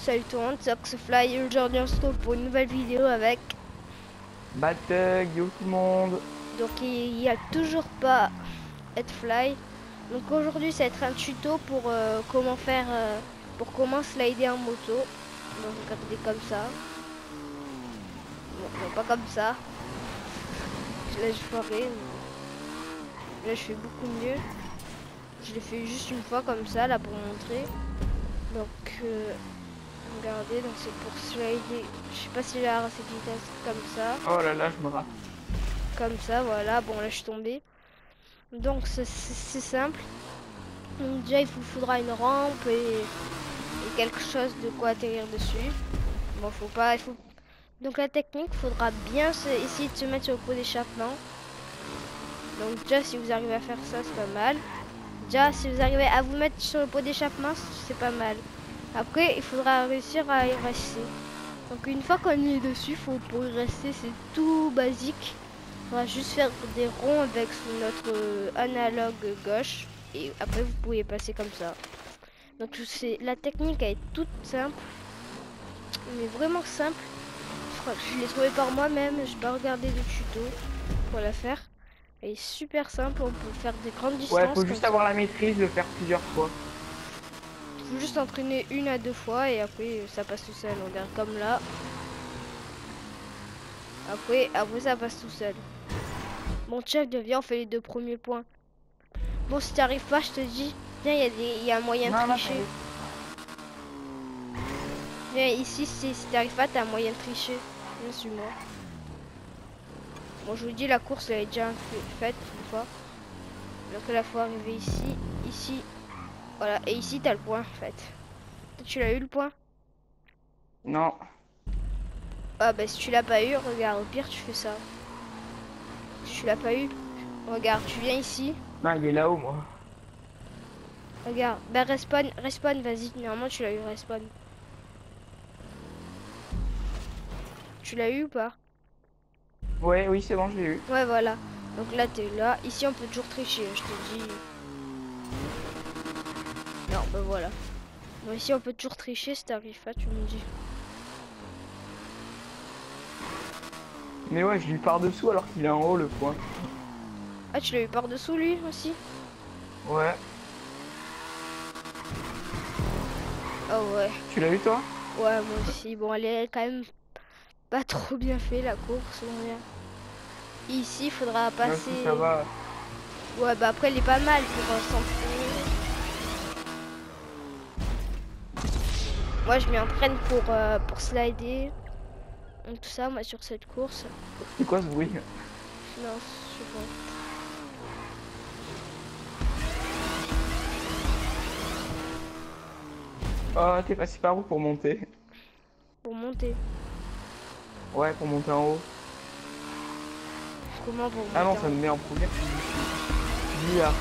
Salut tout le monde, c'est Oxfly et aujourd'hui on se retrouve pour une nouvelle vidéo avec... Batug, yo tout le monde. Donc il n'y a toujours pas Headfly. Donc aujourd'hui ça va être un tuto pour comment faire... pour comment slider en moto. Donc regardez comme ça. Non, pas comme ça. Là je ferai... Là je fais beaucoup mieux. Je l'ai fait juste une fois comme ça là pour montrer. Donc... regardez, donc c'est pour slider. Je sais pas si j'ai la recette vitesse comme ça. Oh là là, je me rate. Comme ça, voilà. Bon, là, je suis tombée. Donc, c'est simple. Donc, déjà, il vous faudra une rampe et quelque chose de quoi atterrir dessus. Bon, faut pas... Donc, la technique, il faudra bien essayer de se mettre sur le pot d'échappement. Donc, déjà, si vous arrivez à faire ça, c'est pas mal. Déjà, si vous arrivez à vous mettre sur le pot d'échappement, c'est pas mal. Après, il faudra réussir à y rester. Donc, une fois qu'on y est dessus, pour y rester, c'est tout basique. On va juste faire des ronds avec notre analogue gauche et après vous pouvez passer comme ça. Donc la technique elle est toute simple, mais vraiment simple. Je l'ai trouvé par moi-même, je n'ai pas regardé de tuto pour la faire. Elle est super simple, on peut faire des grandes Ouais, distances faut comme juste ça. avoir la maîtrise de le faire plusieurs fois. Il faut juste entraîner 1 à 2 fois et après ça passe tout seul. On regarde comme là. Après ça passe tout seul. Bon chef, viens on fait les 2 premiers points. Bon si t'arrives pas, je te dis, viens il y a un moyen de Non, non, tricher. Viens ici, si t'arrives pas, t'as un moyen de tricher. Viens, suis-moi. Bon, je vous dis, la course, elle est déjà faite une fois. Donc là, faut arriver ici, ici. Voilà, et ici, t'as le point, en fait. Tu l'as eu, le point? non. Ah, bah, si tu l'as pas eu, regarde, au pire, tu fais ça. Si tu l'as pas eu, regarde, tu viens ici. Non, il est là-haut, moi. Regarde, bah, respawn, respawn, vas-y. Normalement, tu l'as eu, respawn. Tu l'as eu ou pas? Ouais, oui, c'est bon, je l'ai eu. Ouais, voilà. Donc là, t'es là. Ici, on peut toujours tricher, je te dis. Non, bah voilà. Bon, ici, on peut toujours tricher. Si t'arrives pas, tu me dis. Mais ouais, je lui pars dessous alors qu'il est en haut, le point. Ah, tu l'as eu par-dessous, lui, aussi? Ouais. Oh, ouais. Tu l'as eu, toi? Ouais, moi aussi. Bon, elle est quand même pas trop bien fait, la course. On vient. Ici, il faudra Moi aussi, ça passer... va. Ouais, bah après, elle est pas mal pour s'entraîner. Moi, je m'y entraîne pour slider. Donc, tout ça, moi, sur cette course. C'est quoi ce bruit? Non, je sais pas. Oh, t'es passé par où pour monter? Pour monter. Ouais, pour monter en haut. Comment pour Ah non, monter en ça me haut? met en première. Bizarre.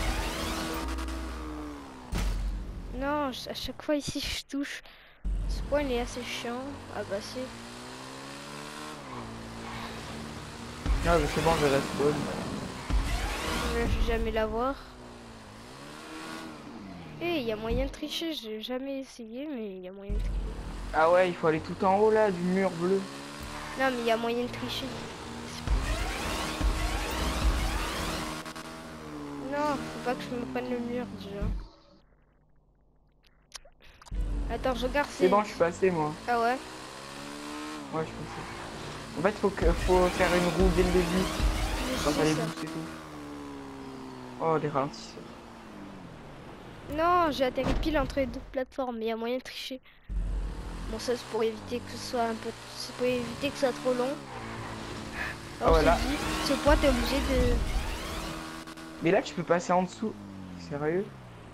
Non, à chaque fois ici, je touche. Ce point, il est assez chiant à passer. Non, mais c'est bon, je reste bonne. Je vais jamais l'avoir. Et il y a moyen de tricher, j'ai jamais essayé, mais il y a moyen de tricher. Ah ouais, il faut aller tout en haut, là, du mur bleu. Non, mais il y a moyen de tricher. Non, faut pas que je me prenne le mur déjà. Attends, je regarde C'est si... bon, je suis passé, moi. Ah ouais? Ouais, je suis passé. En fait, faut faire une roue dès le début. Je Quand sais t'as les ça. boosts et tout. Oh, les ralentisseurs. Non, j'ai atterri pile entre les deux plateformes, mais il y a moyen de tricher. Bon, ça c'est pour éviter que ce soit un peu... C'est pour éviter que ce soit trop long. Ah Alors je te voilà. dis, ce point t'es obligé de... Mais là, tu peux passer en dessous. Sérieux?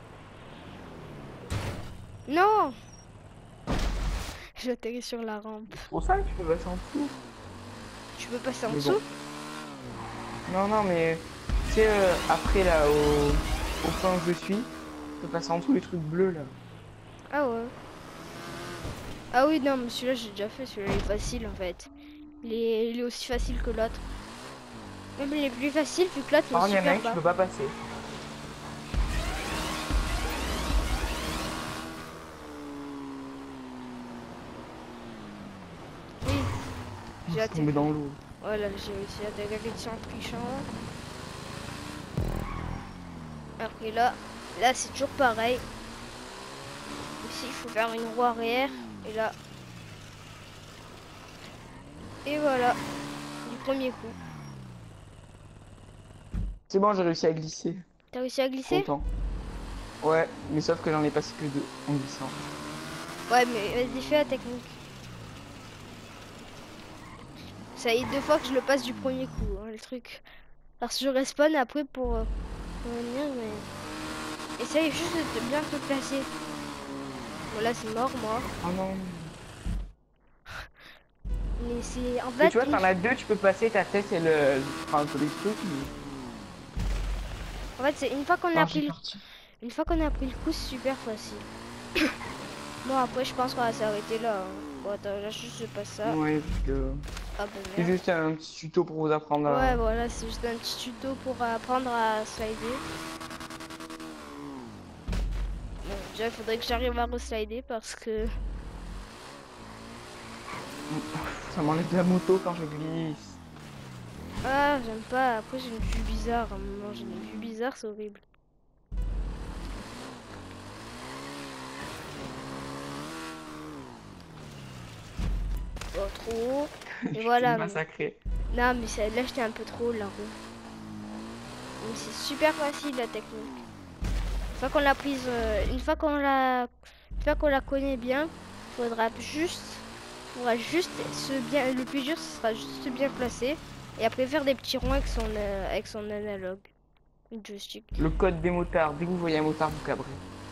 Non! J'ai atterri sur la rampe. C'est pour ça que tu peux passer en dessous. Tu peux passer en Mais bon. dessous? Non, non, mais... Tu sais, après, là, au point où je suis, tu peux passer en dessous les trucs bleus, là. Ah ouais. Ah oui, non, mais celui-là j'ai déjà fait, celui-là il est facile en fait. Il est aussi facile que l'autre. Même il est plus facile vu que l'autre il Par est contre, il y en a super un que tu bas. peux pas passer. j'ai c'est tombé atterri. dans l'eau. Voilà, j'ai réussi à atterrir ici en trichant. Après là c'est toujours pareil. Ici il faut faire une roue arrière. Et là. Et voilà. Du premier coup. C'est bon, j'ai réussi à glisser. T'as réussi à glisser? Content. Ouais, mais sauf que j'en ai passé que 2 en glissant. Ouais, mais vas-y, fais la technique. Ça y est 2 fois que je le passe du premier coup, hein, le truc. Alors si je respawn après pour venir, mais... Essaye juste de bien te placer. Bon là c'est mort moi. Oh non. Mais c'est... En Mais fait, tu vois, t'en as 2, tu peux passer ta tête et enfin, tous les trucs. c'est une fois qu'on a Non, pris j'ai le... parti. Une fois qu'on a pris le coup, c'est super facile. Bon après je pense qu'on va s'arrêter là, hein. Bon attends, là juste je passe ça. Ouais, parce que Ah bah c'est merde. juste un petit tuto pour vous apprendre Ouais à... voilà, c'est juste un petit tuto pour apprendre à slider. Bon, déjà il faudrait que j'arrive à reslider parce que... Ça m'enlève de la moto quand je glisse. Ah j'aime pas, après j'ai une vue bizarre, à un moment j'ai une vue bizarre, c'est horrible. Oh, trop haut. Et Je voilà. suis massacré. Non mais là j'étais un peu trop là. Mais c'est super facile la technique. Une fois qu'on l'a prise, une fois qu'on la connaît bien, faudra juste le plus dur ce sera juste se bien placer et après faire des petits ronds avec son analogue, le joystick. Le code des motards. Dès que vous voyez un motard, vous cabrez.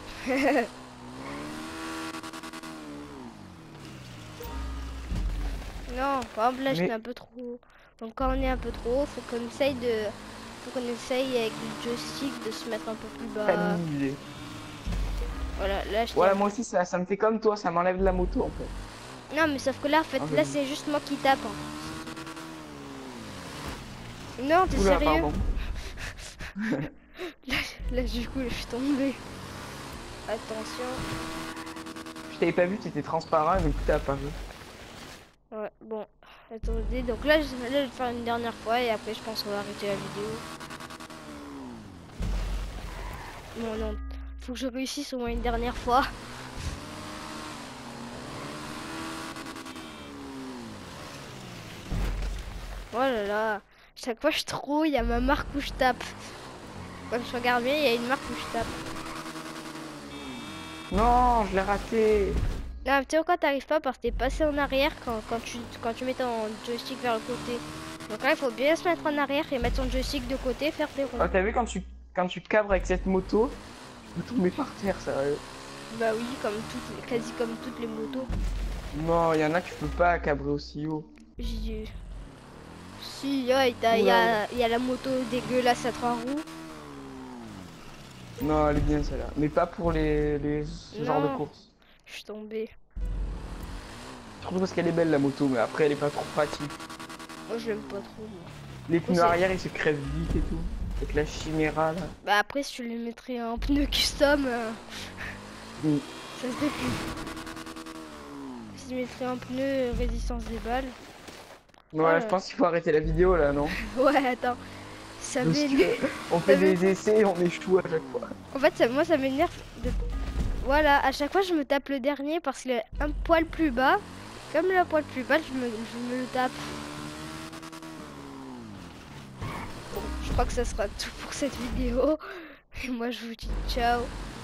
Non, par exemple là j'étais Mais un peu trop haut. Donc quand on est un peu trop haut, faut qu'on essaye avec le joystick de se mettre un peu plus bas. stabilisé. Voilà, là je Ouais, moi aussi, ça me fait comme toi, ça m'enlève de la moto en fait. Non mais sauf que là en fait Ah, là vas-y. c'est juste moi qui tape, hein. Non t'es Oula, sérieux? pardon. Là du coup je suis tombée. Attention. Je t'avais pas vu, t'étais transparent, mais du coup, t'as apparu. Ouais bon. Attendez, donc là je vais le faire une dernière fois et après je pense qu'on va arrêter la vidéo. Non non. Faut que je réussisse au moins une dernière fois. Oh là là. Chaque fois je trouve, il y a ma marque où je tape. Quand je regarde bien, il y a une marque où je tape. Non, je l'ai raté. Non, tu sais pourquoi t'arrives pas parce que t'es passé en arrière quand tu mets ton joystick vers le côté. Donc là, il faut bien se mettre en arrière et mettre son joystick de côté, faire des ronds. Ah, t'as vu quand tu cabres avec cette moto, tu peux tomber par terre, sérieux. Bah oui, quasi comme toutes les motos. Non, il y en a que tu peux pas cabrer aussi haut. J'ai- Si, ouais, Oula. y a la moto dégueulasse à 3 roues. Non, elle est bien celle-là. Mais pas pour ce genre de Non, course. je suis tombée. Surtout parce qu'elle est belle la moto, mais après elle est pas trop pratique. Moi, je l'aime pas trop, moi. Les Après, pneus arrière ils se crèvent vite et tout. Avec la Chimera là. Bah après, si tu les mettrais en pneu custom, Mm. ça se fait plus. Si tu mettrais en pneu résistance des balles. Ouais, Oh là je là. pense qu'il faut arrêter la vidéo là, non? Ouais, attends. Ça Parce m'énerve. que on fait des essais et on échoue à chaque fois. En fait, moi, ça m'énerve. Voilà, à chaque fois, je me tape le dernier parce qu'il est un poil plus bas. Comme le poil plus bas, je me le tape. Bon, je crois que ça sera tout pour cette vidéo. Et moi, je vous dis ciao.